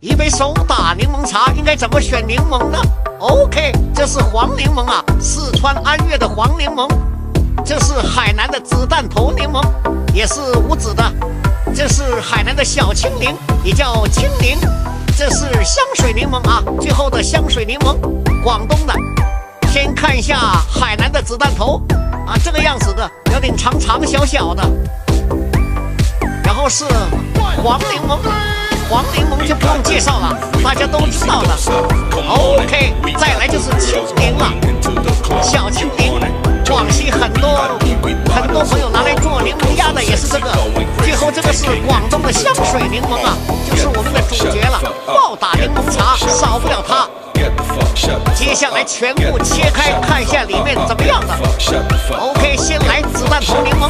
一杯手打柠檬茶应该怎么选柠檬呢 ？OK， 这是黄柠檬啊，四川安岳的黄柠檬。这是海南的子弹头柠檬，也是无籽的。这是海南的小青柠，也叫青柠。这是香水柠檬啊，最后的香水柠檬，广东的。先看一下海南的子弹头啊，这个样子的，有点长长小小的。然后是黄柠檬。黄柠檬就不用介绍了，大家都知道的。OK， 再来就是青柠了，小青柠，广西很多朋友拿来做柠檬鸭的也是这个。最后这个是广东的香水柠檬啊，就是我们的主角了，暴打柠檬茶少不了它。接下来全部切开看一下里面怎么样的。OK， 先来子弹头柠檬。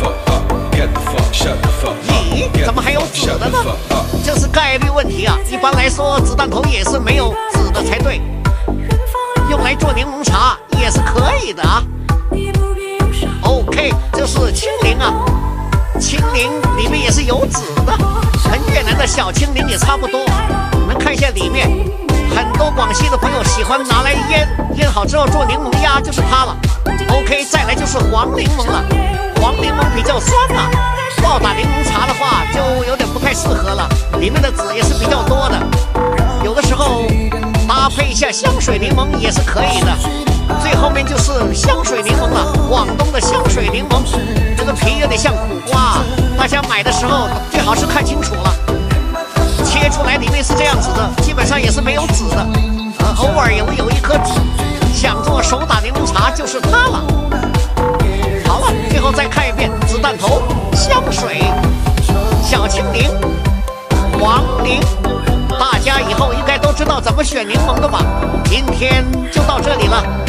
咦，怎么还有籽的呢？这是概率问题啊！一般来说，子弹头也是没有籽的才对。用来做柠檬茶也是可以的啊。OK， 这是青柠啊，青柠里面也是有籽的，跟越南的小青柠也差不多。我们看一下里面，很多广西的朋友喜欢拿来腌好之后做柠檬鸭，就是它了。OK， 再来就是黄柠檬了。黄柠檬比较酸啊，暴打柠檬茶的话就有点不太适合了，里面的籽也是比较多的，有的时候搭配一下香水柠檬也是可以的。最后面就是香水柠檬了，广东的香水柠檬，这个皮有点像苦瓜，大家买的时候最好是看清楚了，切出来里面是这样子的，基本上也是没有籽的，偶尔有一颗籽，想做手打柠檬茶就是它了。好了，最后再看一遍子弹头、香水、小青柠、黄柠，大家以后应该都知道怎么选柠檬的吧？今天就到这里了。